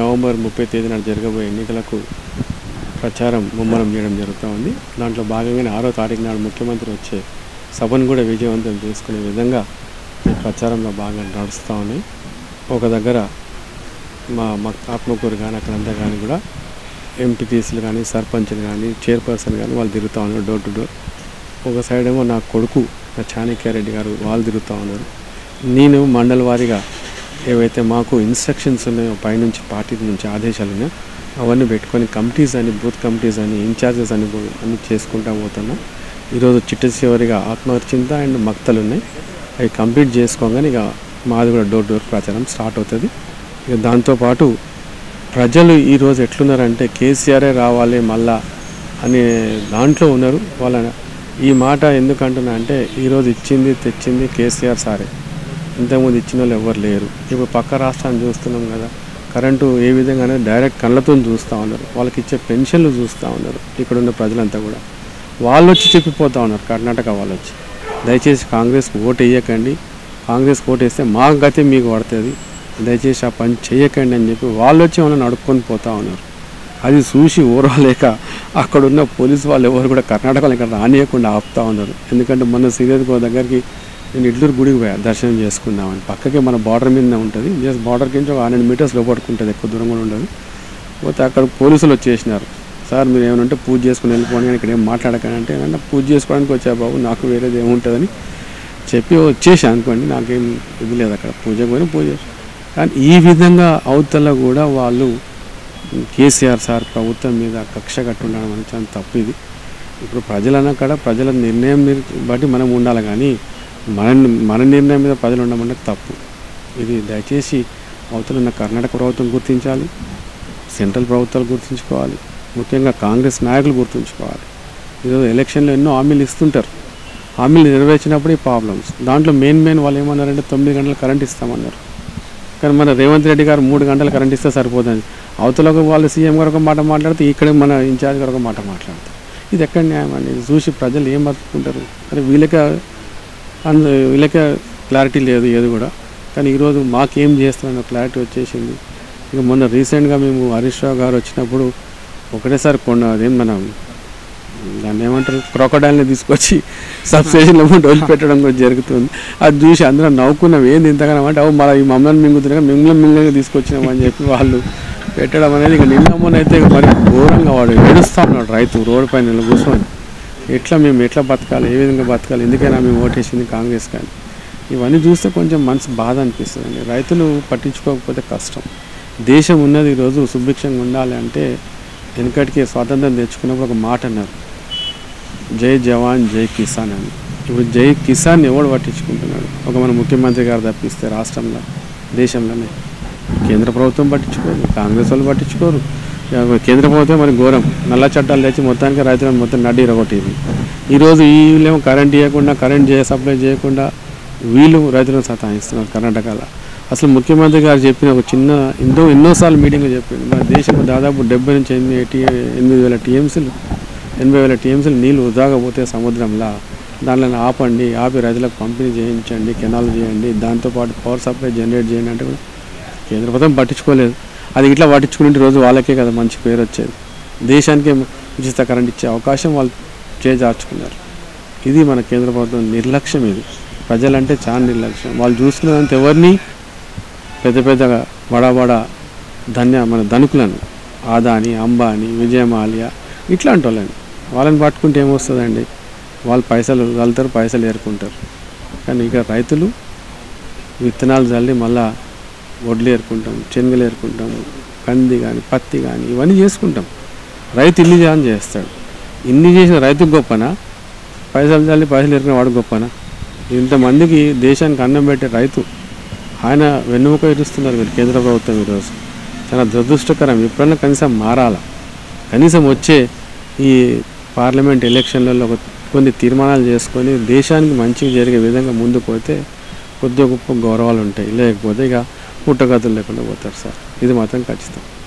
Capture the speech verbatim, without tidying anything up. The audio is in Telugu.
నవంబర్ ముప్పై తేదీన జరగబోయే ఎన్నికలకు ప్రచారం ముమ్మరం చేయడం జరుగుతూ ఉంది. దాంట్లో భాగంగానే ఆరో తారీఖు నాడు ముఖ్యమంత్రి వచ్చే సభను కూడా విజయవంతం చేసుకునే విధంగా ఈ ప్రచారంలో బాగా నడుస్తూ ఉన్నాయి. ఒక దగ్గర మా మా ఆత్మకూరు కానీ అక్కడంతా కానీ కూడా ఎంపీటీసీలు కానీ సర్పంచ్లు కానీ చైర్పర్సన్ కానీ వాళ్ళు తిరుగుతూ ఉన్నారు డోర్ టు డోర్. ఒక సైడ్ ఏమో నా కొడుకు నా చాణక్యారెడ్డి గారు వాళ్ళు తిరుగుతూ ఉన్నారు. నేను మండల వారీగా ఏవైతే మాకు ఇన్స్ట్రక్షన్స్ ఉన్నాయో పైనుంచి పార్టీ నుంచి ఆదేశాలు ఉన్నాయో అవన్నీ పెట్టుకొని కమిటీస్ అని బూత్ కమిటీస్ అని ఇన్ఛార్జెస్ అని అన్నీ చేసుకుంటూ పోతున్నా. ఈరోజు చిట్ట చివరిగా ఆత్మహత్యంత అండ్ మక్తలు ఉన్నాయి. అవి కంప్లీట్ చేసుకోగానే ఇక మాది కూడా డోర్ డోర్ ప్రచారం స్టార్ట్ అవుతుంది. ఇక దాంతోపాటు ప్రజలు ఈరోజు ఎట్లున్నారంటే కేసీఆరే రావాలి మళ్ళా అనే దాంట్లో ఉన్నారు. వాళ్ళ ఈ మాట ఎందుకంటున్నా అంటే ఈరోజు ఇచ్చింది తెచ్చింది కేసీఆర్ సారే, ఇంతకుముందు ఇచ్చిన వాళ్ళు ఎవరు లేరు. ఇప్పుడు పక్క రాష్ట్రాన్ని చూస్తున్నాం కదా, కరెంటు ఏ విధంగా అనేది డైరెక్ట్ కళ్ళతో చూస్తూ ఉన్నారు. వాళ్ళకి ఇచ్చే పెన్షన్లు చూస్తూ ఉన్నారు. ఇక్కడ ఉన్న ప్రజలంతా కూడా వాళ్ళు వచ్చి చెప్పిపోతూ ఉన్నారు, కర్ణాటక వాళ్ళు వచ్చి దయచేసి కాంగ్రెస్కి ఓటు వేయకండి, కాంగ్రెస్కి ఓటు వేస్తే మా గతి మీకు పడుతుంది, దయచేసి ఆ పని చేయకండి అని చెప్పి వాళ్ళు వచ్చి మనం నడుపుకొని పోతూ ఉన్నారు. అది చూసి ఓర్వలేక అక్కడున్న పోలీసు వాళ్ళు ఎవరు కూడా కర్ణాటకలో ఇక్కడ రానియకుండా ఆపుతూ ఉన్నారు. ఎందుకంటే మన శ్రీదేవి దగ్గరికి నేను ఇడ్లూరు గుడికి పోయా దర్శనం చేసుకుందామని. పక్కకే మన బార్డర్ మీద ఉంటుంది, జస్ట్ బార్డర్ కింద ఒక హండ్రెడ్ మీటర్స్ లోపడుకుంటుంది, ఎక్కువ దూరం కూడా ఉండదు. పోతే అక్కడ పోలీసులు వచ్చేసినారు. సార్ మీరు ఏమైనా ఉంటే పూజ చేసుకుని వెళ్ళిపోండి కానీ ఇక్కడ ఏం మాట్లాడకండి అంటే, ఏమన్నా పూజ చేసుకోవడానికి వచ్చా బాబు, నాకు వేరేది ఏముంటుందని చెప్పి వచ్చేసి అనుకోండి, నాకేం ఇది లేదు అక్కడ పూజకు పోయినా పూజ. కానీ ఈ విధంగా అవతల కూడా వాళ్ళు కేసీఆర్ సార్ ప్రభుత్వం మీద కక్ష కట్టుండడం అని చాలా తప్పు. ఇది ఇప్పుడు ప్రజలన్నా కాడ ప్రజల నిర్ణయం బట్టి మనం ఉండాలి, కానీ మన మన నిర్ణయం మీద ప్రజలు ఉండమంటే తప్పు. ఇది దయచేసి అవతల ఉన్న కర్ణాటక ప్రభుత్వం గుర్తించాలి, సెంట్రల్ ప్రభుత్వాలు గుర్తుంచుకోవాలి, ముఖ్యంగా కాంగ్రెస్ నాయకులు గుర్తుంచుకోవాలి. ఈరోజు ఎలక్షన్లో ఎన్నో హామీలు ఇస్తుంటారు, హామీలు నెరవేర్చినప్పుడు ఈ ప్రాబ్లమ్స్. దాంట్లో మెయిన్ మెయిన్ వాళ్ళు ఏమన్నారంటే తొమ్మిది గంటలు కరెంట్ ఇస్తామన్నారు. కానీ మన రేవంత్ రెడ్డి గారు మూడు గంటలు కరెంట్ ఇస్తే సరిపోతుంది. అవతలకు వాళ్ళు సీఎం గారు ఒక మాట మాట్లాడితే ఇక్కడ మన ఇన్ఛార్జ్ గారు ఒక మాట మాట్లాడతారు. ఇది ఎక్కడ న్యాయం అండి? ఇది చూసి ప్రజలు ఏం బతుకుంటారు? అరే వీళ్ళకే అండ్ వీళ్ళకే క్లారిటీ లేదు ఏది కూడా. కానీ ఈరోజు మాకేం చేస్తామన్న క్లారిటీ వచ్చేసింది. ఇక మొన్న రీసెంట్గా మేము హరీష్ రావు గారు వచ్చినప్పుడు ఒకటేసారి కొండ అదేం మనం దాన్ని ఏమంటారు క్రొకడైల్ని తీసుకొచ్చి సబ్స్టేషన్లో వదిలిపెట్టడం కూడా జరుగుతుంది. అది చూసి అందరం నవ్వుకున్నాం, ఏంది ఇంతగానో అంటే అవు మళ్ళీ ఈ మమ్మల్ని మింగుతున్నాం మిమ్మల్ని మింగగా తీసుకొచ్చినామని చెప్పి వాళ్ళు పెట్టడం అనేది. ఇక నిన్న మొన్న అయితే మరి ఘోరంగా వాడు ఏడుస్తూ ఉన్నాడు రైతు రోడ్డు పైన కూర్చొని, ఎట్లా మేము ఎట్లా బతకాలి, ఏ విధంగా బతకాలి, ఎందుకైనా మేము ఓటేసింది కాంగ్రెస్. కానీ ఇవన్నీ చూస్తే కొంచెం మనసు బాధ అనిపిస్తుంది. రైతులు పట్టించుకోకపోతే కష్టం. దేశం ఉన్నది ఈరోజు సుభిక్షంగా ఉండాలి అంటే వెనకటికి స్వాతంత్రం తెచ్చుకున్నప్పుడు ఒక మాట అన్నారు, జై జవాన్ జై కిసాన్ అని. ఇప్పుడు జై కిసాన్ ఎవడు పట్టించుకుంటున్నాడు? ఒక మన ముఖ్యమంత్రి గారు తప్పిస్తే రాష్ట్రంలో దేశంలోనే కేంద్ర ప్రభుత్వం పట్టించుకోరు, కాంగ్రెస్ వాళ్ళు పట్టించుకోరు. కేంద్ర ప్రభుత్వం మరి ఘోరం నల్ల చట్టాలు తెచ్చి మొత్తానికి రైతులను మొత్తం నడ్డి ఇరగొట్టింది. ఈరోజు వీళ్ళేమో కరెంట్ చేయకుండా కరెంట్ చేయ సప్లై చేయకుండా వీళ్ళు రైతులను సతాయిస్తున్నారు కర్ణాటకలో. అసలు ముఖ్యమంత్రి గారు చెప్పిన ఒక చిన్న ఎన్నో ఎన్నోసార్లు మీటింగ్లో చెప్పింది, మన దేశంలో దాదాపు డెబ్బై నుంచి ఎనిమిది ఎనిమిది వేల టీఎంసీలు ఎనభై వేల టీఎంసీలు నీళ్ళు వృధాకపోతే సముద్రంలో దానిలో ఆపండి, ఆపి రైతులకు పంపిణీ చేయించండి, కెనాల్ చేయండి, దాంతోపాటు పవర్ సప్లై జనరేట్ చేయండి అంటే కూడా కేంద్ర ప్రభుత్వం పట్టించుకోలేదు. అది ఇట్లా పట్టించుకునే రోజు వాళ్ళకే కదా మంచి పేరు వచ్చేది. దేశానికే ఉచిత కరెంట్ ఇచ్చే అవకాశం వాళ్ళు చేజార్చుకున్నారు. ఇది మన కేంద్ర ప్రభుత్వం నిర్లక్ష్యం. ఇది ప్రజలంటే చాలా నిర్లక్ష్యం. వాళ్ళు చూసుకునేదంత ఎవరిని పెద్ద పెద్దగా బడా బడా ధన్య మన ధనికులను ఆదాని అంబానీ విజయమాల్యా ఇట్లాంటి వాళ్ళని వాళ్ళని పట్టుకుంటే ఏమొస్తుందండి? వాళ్ళు పైసలు వెళ్తారు, పైసలు ఏరుకుంటారు. కానీ ఇక రైతులు విత్తనాలు చల్లి మళ్ళా వడ్లు ఏరుకుంటాం, శనగలు ఏరుకుంటాం, కంది కానీ పత్తి కానీ ఇవన్నీ చేసుకుంటాం. రైతు ఇన్ని జాన్ చేస్తాడు. ఇన్ని చేసిన రైతుకు గొప్పనా? పైసలు చల్లి పైసలు ఏరుకునే వాడు గొప్పనా? ఇంతమందికి దేశానికి అన్నం పెట్టే రైతు ఆయన వెన్నుముక ఇరుస్తున్నారు మీరు కేంద్ర ప్రభుత్వం. ఈరోజు చాలా దురదృష్టకరం. ఎప్పుడన్నా కనీసం మారాలా, కనీసం వచ్చే ఈ పార్లమెంట్ ఎలక్షన్లలో కొన్ని తీర్మానాలు చేసుకొని దేశానికి మంచిగా జరిగే విధంగా ముందుకు పోతే కొద్దిగా గొప్ప గౌరవాలు ఉంటాయి. లేకపోతే ఇక పుట్టగతులు లేకుండా పోతారు సార్. ఇది మాత్రం ఖచ్చితం.